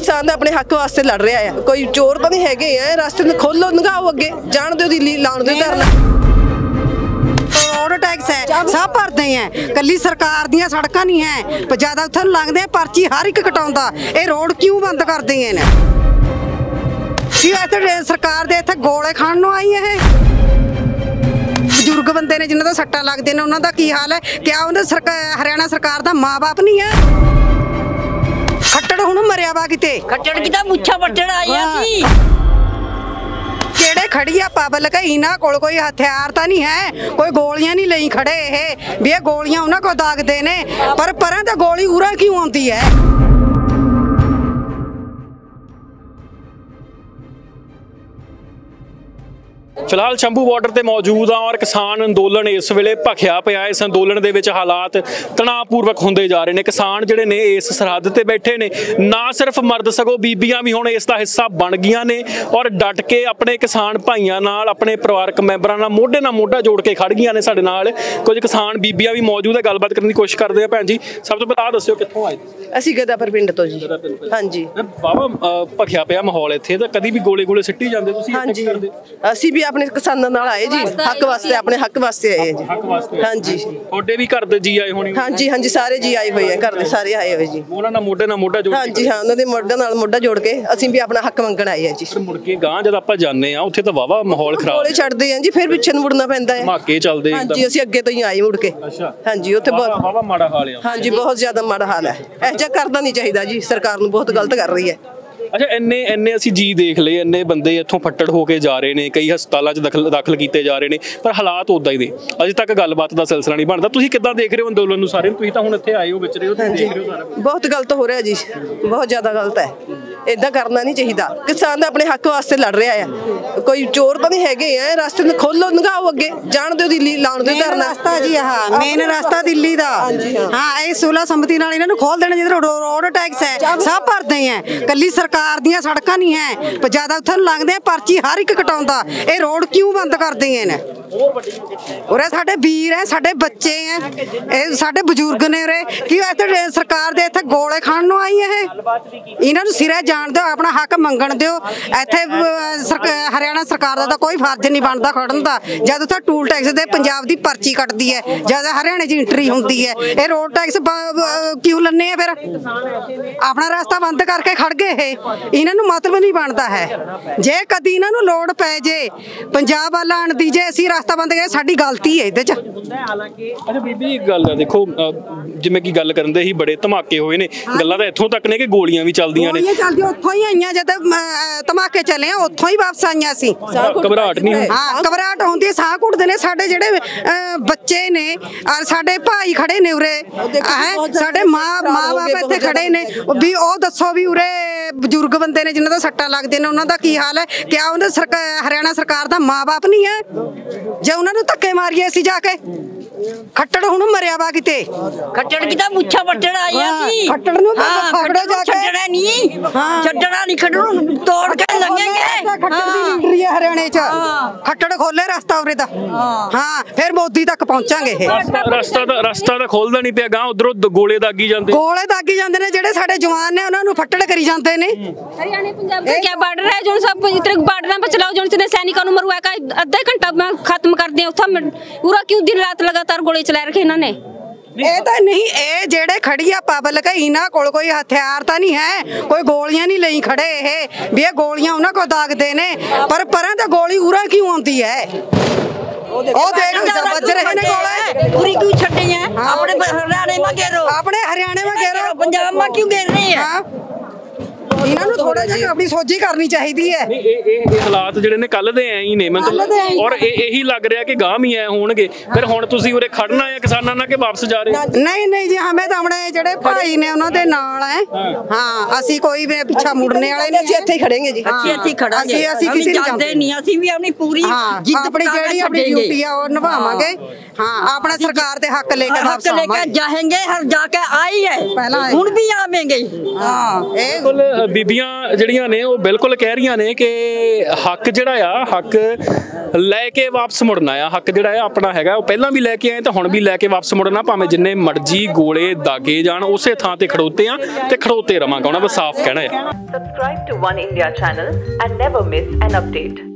किसान अपने हक वास्ते लड़ रहा है, कोई चोर तो नहीं है। रास्ते खोलो लंघाओ अगे जान दो लाण दो धरना। रोड टैक्स है सब भरते हैं, कली सरकार दी सड़कां नहीं है, पर ज्यादा उत्थे लंघदे पर्ची हर एक कटाउंदा। ये रोड क्यों बंद कर दिए ने? सरकार दे इत्थे गोले खाण नूं आई है। बजुर्ग बंदे ने जिन्हां दा सट्टा लगदे ने उन्हां दा की हाल है? क्या उन्हें हरियाणा सरकार दा माँ बाप नहीं है? खट्टड़ हुण मरिया वा किते, खट्टड़ की मुच्छा पट्टड़ आई है। केड़े खड़ी आ पब्लिक, इन्हां कोल कोई हथियार तो नहीं है, कोई गोलियां नहीं लई खड़े ये भी। ये गोलियां उन्हां को दागदे ने, पर परां ते गोली उरा क्यों आउंदी है? फिलहाल शंभू बॉर्डर ते मौजूद हाँ और किसान अंदोलन इस वेले भखिया पिया। इस अंदोलन दे विच हालात तनावपूर्वक होंदे जा रहे हैं। किसान जिहड़े ने इस सरहद ते बैठे ने, ना सिर्फ मर्द सगों बीबियां भी हुण इसदा हिस्सा बन गईयां ने और डट के अपने किसान भाइयों नाल, अपने परिवारक मैंबरां नाल मोढे जोड़ के खड़ गईयां ने। साडे नाल कुछ किसान बीबियां भी मौजूद है, गलबात करने की कोशिश करदे आ। भैन जी, सब तो पहलां दस्सिओ कित्थों आए? ਅਸੀਂ ਗਦਾਪੁਰ ਪਿੰਡ ਤੋਂ ਜੀ। ਹਾਂਜੀ ਬਾਬਾ ਭਖਿਆ ਪਿਆ ਮਾਹੌਲ ਇੱਥੇ ਤਾਂ ਕਦੀ ਵੀ ਗੋਲੇ ਸਿੱਟੀ ਜਾਂਦੇ, ਤੁਸੀਂ ਇੱਥੇ ਕੀ ਕਰਦੇ? ਅਸੀਂ ਵੀ ਆਪਣੇ ਕਿਸਾਨਾਂ ਨਾਲ ਆਏ ਜੀ, ਹੱਕ ਵਾਸਤੇ, ਆਪਣੇ ਹੱਕ ਵਾਸਤੇ ਆਏ ਜੀ। ਹੱਕ ਵਾਸਤੇ? ਹਾਂਜੀ। ਤੁਹਾਡੇ ਵੀ ਘਰ ਦੇ ਜੀ ਆਏ ਹੋਣੇ? ਹਾਂਜੀ ਹਾਂਜੀ, ਸਾਰੇ ਜੀ ਆਏ ਹੋਏ ਆ, ਘਰ ਦੇ ਸਾਰੇ ਆਏ ਹੋਏ ਜੀ। ਉਹਨਾਂ ਨਾਲ ਮੋਢਾ ਜੋੜ ਕੇ? ਹਾਂਜੀ ਹਾਂ, ਉਹਨਾਂ ਦੇ ਮੋਢੇ ਨਾਲ ਮੋਢਾ ਜੋੜ ਕੇ ਅਸੀਂ ਵੀ ਆਪਣਾ ਹੱਕ ਮੰਗਣ ਆਏ ਆ ਜੀ। ਫਿਰ ਮੁੜ ਕੇ ਗਾਂ ਜਦ ਆਪਾਂ ਜਾਂਦੇ ਆ ਉੱਥੇ ਤਾਂ ਵਾਵਾ ਮਾਹੌਲ ਖਰਾਬ, ਗੋਲੇ ਛੱਡਦੇ ਆ ਜੀ, ਫਿਰ ਪਿੱਛੇ ਨੂੰ ਮੁੜਨਾ ਪੈਂਦਾ ਹੈ, ਧਮਾਕੇ ਚੱਲਦੇ। ਹਾਂਜੀ, ਅਸੀਂ ਅੱਗੇ ਤੋਂ ਹੀ ਆਏ ਮੁੜ ਕੇ। ਅੱਛਾ। ਹਾਂਜੀ, ਉੱਥੇ ਵਾਵਾ ਮਾੜਾ ਹਾਲ ਆ। ਹਾਂਜੀ, ਬਹੁਤ ਜ਼ਿਆਦਾ ਮਾੜਾ ਹਾਲ ਹੈ। ਇਹ ਜਿਹਾ ਕਰਨਾ ਨਹੀਂ ਚਾਹੀਦਾ ਜੀ, ਸਰਕਾਰ ਨੂੰ ਬਹੁਤ ਗਲਤ ਕਰ ਰਹੀ ਹੈ। ਅੱਛਾ, ਇੰਨੇ ਅਸੀਂ ਜੀ ਦੇਖ ਲਏ, ਇੰਨੇ ਬੰਦੇ ਇੱਥੋਂ ਫੱਟੜ ਹੋ ਕੇ ਜਾ ਰਹੇ ਨੇ, ਕਈ ਹਸਪਤਾਲਾਂ 'ਚ ਦਾਖਲ ਕੀਤੇ ਜਾ ਰਹੇ ਨੇ, ਪਰ ਹਾਲਾਤ ਉਦਾਂ ਹੀ ਨੇ। ਅਜੇ ਤੱਕ ਗੱਲਬਾਤ ਦਾ ਸਿਲਸਿਲਾ ਨਹੀਂ ਬਣਦਾ। ਤੁਸੀਂ ਕਿੱਦਾਂ ਦੇਖ ਰਹੇ ਹੋ ਅੰਦੋਲਨ ਨੂੰ ਸਾਰੇ? ਤੁਸੀਂ ਤਾਂ ਹੁਣ ਇੱਥੇ ਆਏ ਹੋ, ਵਿਚ ਰਹੇ ਹੋ, ਤੁਸੀਂ ਦੇਖ ਰਹੇ ਹੋ ਸਾਰਾ। ਬਹੁਤ ਗਲਤ ਹੋ ਰਿਹਾ ਜੀ, ਬਹੁਤ ਜ਼ਿਆਦਾ ਗਲਤ ਹੈ। ਇਦਾਂ ਕਰਨਾ ਨਹੀਂ ਚਾਹੀਦਾ। ਕਿਸਾਨ ਆਪਣੇ ਹੱਕ ਵਾਸਤੇ ਲੜ ਰਿਹਾ ਹੈ, ਕੋਈ ਚੋਰ ਤਾਂ ਨਹੀਂ ਹੈ। ਰਾਸਤੇ ਖੋਲੋ ਲੰਘਾਓ ਅਗੇ ਜਾਣ ਦਿਓ ਲਾਣ ਦਿਓ ਧਰਨਾ। ਰਸਤਾ ਜੀ ਆਹ ਮੇਨ ਰਸਤਾ ਦਿੱਲੀ ਦਾ। ਹਾਂ, ਇਹ 16 ਸੰਮਤੀ ਨਾਲ ਇਹਨਾਂ ਨੂੰ ਖੋਲ ਦੇਣਾ। ਜਿੱਧਰ ਰੋਡ ਟੈਕਸ ਹੈ ਸਭ ਭਰਦੇ ਆ, ਕੱਲੀ ਸਰਕਾਰ ਦੀਆਂ ਸੜਕਾਂ ਨਹੀਂ ਹੈ, ਪਰ ਜ਼ਿਆਦਾ ਉੱਥੇ ਲੰਘਦੇ पर्ची हर एक कटाउंदा। ये रोड क्यों बंद कर दिए ने? उरे साडे वीर है, साडे बच्चे हैं, साडे बजुर्ग ने। उरे कि सरकार दे इत्थे गोले खाण नूं आई है? इन्हां नूं सिरे जाण दिओ, अपना हक मंगण दिओ। इत्थे हरियाणा सरकार दा कोई फर्ज नहीं बनदा खड़न दा। जद उत्थे टूल टैक्स दे पंजाब दी पर्ची कटदी है, जद हरियाणे च एंट्री हुंदी है। ये रोड टैक्स क्यों लन्ने आ? फिर अपना रास्ता बंद करके खड़ गए। इन्हां नूं मतलब नहीं बनदा है। जे कदी इन्हां नूं लोड़ पै जे पंजाब वाल आण दी, जे असीं रास्ता बंद करिए, साडी गलती है इहदे च। अच्छा बीबी, एक गल है देखो, जिवें की गल करदे ही बड़े धमाके होए ने, गल्लां तां इत्थों तक ने कि गोलियां भी चलदियां ने। उत्थों ही आईयां, जद धमाके चले उत्थों ही वापस आईयां सी। घबराहट नहीं हुंदी? हाँ, घबराहट होंदी, साह घुटदे ने। साडे जिहड़े बच्चे ने और साडे भाई खड़े ने उरे, साडे माँ बाप इत्थे खड़े ने, भी ओ दसो भी उरे बजुर्ग बंदे ने जिन्हां दा सट्टा लगदे ने, उन्हां दा की हाल है? क्या उन्हें हरियाणा सरकार दा माँ बाप नहीं है? जे उन्हां नूं धक्के मारिए असीं जाके, खट्टड़ हुण मरिया वा किते। खट्टड़ की मुच्छा पट्टड़ आई है। खट्टड़ नूं पकड़ो जाके, छड्डना नहीं, खट्टड़ नूं तोड़ के लंघेंगे। खट्टड़ दी लीडरी है हरियाणे च, खट्टड़ खोले रास्ता उरे दा। हाँ, फिर मोदी तक पहुंचांगे। रास्ता तां खोलदा नहीं पिया, गां उधरों गोले दागी जांदे ने। जिहड़े साडे जवान ने उन्हां नूं फट्टड़ करी जांदे ने। हरियाणा पंजाब का क्या बॉर्डर है जो सब इतने बॉर्डर पर चलाओ, जो इतने सैनिकों को मरवा का आधा घंटा में खत्म कर दिया। पूरा क्यों दिन रात लगातार गोले चला रखे इन्होंने? ਇਹ ਤਾਂ ਨਹੀਂ, ਇਹ ਜਿਹੜੇ ਖੜੀ ਆ ਪਬਲਿਕ, ਇਹਨਾਂ ਕੋਲ ਕੋਈ ਹਥਿਆਰ ਤਾਂ ਨਹੀਂ ਹੈ, ਕੋਈ ਗੋਲੀਆਂ ਨਹੀਂ ਲਈ ਖੜੇ ਇਹ ਵੀ। ਇਹ ਗੋਲੀਆਂ ਉਹਨਾਂ ਕੋਲ ਦਾਗਦੇ ਨੇ, ਪਰ ਪਰਾਂ ਤੇ ਗੋਲੀ ਉਰਾ ਕਿਉਂ ਆਉਂਦੀ ਹੈ? ਉਹ ਦੇਖ ਵੱਜ ਰਹੇ ਨੇ ਗੋਲੇ। पूरी क्यों छड्डे हैं? अपने हरियाणा में घेरो, ਆਪਣੇ ਹਰਿਆਣੇ में घेरो, पंजाब में क्यों घेर रहे हैं? ਇਹਨਾਂ ਨੂੰ ਥੋੜਾ ਜਿਹਾ ਆਪਣੀ ਸੋਝੀ ਕਰਨੀ ਚਾਹੀਦੀ ਹੈ। ਇਹ ਹਾਲਾਤ ਜਿਹੜੇ ਨੇ ਕੱਲ ਦੇ ਐ ਹੀ ਨੇ ਮਤਲਬ, ਔਰ ਇਹੀ ਲੱਗ ਰਿਹਾ ਕਿ ਗਾਂ ਵੀ ਐ ਹੋਣਗੇ। ਫਿਰ ਹੁਣ ਤੁਸੀਂ ਉਰੇ ਖੜਨਾ ਹੈ ਕਿਸਾਨਾਂ ਨਾਲ ਕਿ ਵਾਪਸ ਜਾ ਰਹੇ? ਨਹੀਂ ਜੀ, ਹਮੇ ਤਾਂ ਆਪਣੇ ਜਿਹੜੇ ਭਾਈ ਨੇ ਉਹਨਾਂ ਦੇ ਨਾਲ ਹੈ। ਹਾਂ, ਅਸੀਂ ਕੋਈ ਵੀ ਪਿੱਛਾ ਮੁੜਨੇ ਵਾਲੇ ਨਹੀਂ, ਅਸੀਂ ਇੱਥੇ ਹੀ ਖੜेंगे ਜੀ। ਇੱਥੇ ਖੜਾਂਗੇ, ਅਸੀਂ ਕਿਸੇ ਨਹੀਂ ਜਾਂਦੇ ਨਹੀਂ। ਅਸੀਂ ਵੀ ਆਪਣੀ ਪੂਰੀ ਆਪਣੀ ਜਿਹੜੀ ਆਪਣੀ ਡਿਊਟੀ ਆ ਉਹ ਨਿਭਾਵਾਂਗੇ। हाँ अपना सरकार दे हक लेके हक लेके जाएंगे, हर जाके आई है, ਹੁਣ ਵੀ ਆਵੇਂਗੇ। ਬਿਲਕੁਲ ਬੀਬੀਆਂ ਜਿਹੜੀਆਂ ਨੇ ਉਹ ਬਿਲਕੁਲ ਕਹਿ ਰਹੀਆਂ ਨੇ ਕਿ ਹੱਕ ਜਿਹੜਾ ਆ ਹੱਕ ਲੈ ਕੇ ਵਾਪਸ ਮੁੜਨਾ ਆ। ਹੱਕ ਜਿਹੜਾ ਆ ਆਪਣਾ ਹੈਗਾ, ਉਹ ਪਹਿਲਾਂ ਵੀ ਲੈ ਕੇ ਆਏ ਤਾਂ ਹੁਣ ਵੀ ਲੈ ਕੇ ਵਾਪਸ ਮੁੜਨਾ, ਭਾਵੇਂ ਜਿੰਨੇ ਮਰਜ਼ੀ ਗੋਲੇ ਦਾਗੇ ਜਾਣ, ਉਸੇ ਥਾਂ ਤੇ ਖੜੋਤੇ ਆ ਤੇ ਖੜੋਤੇ ਰਵਾਂਗਾ, ਉਹਨਾਂ ਦਾ ਸਾਫ਼ ਕਹਿਣਾ ਹੈ। Subscribe to One India channel and never miss an update.